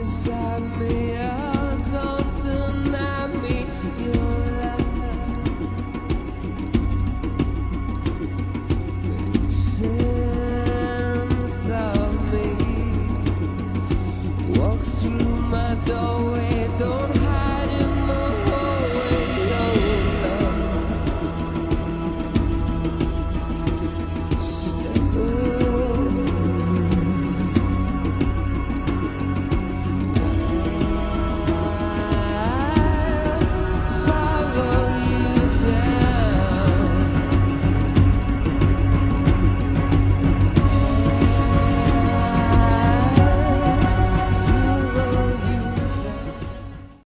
beside me, oh, don't deny me your love. Make sense of me. Walk through my doorway.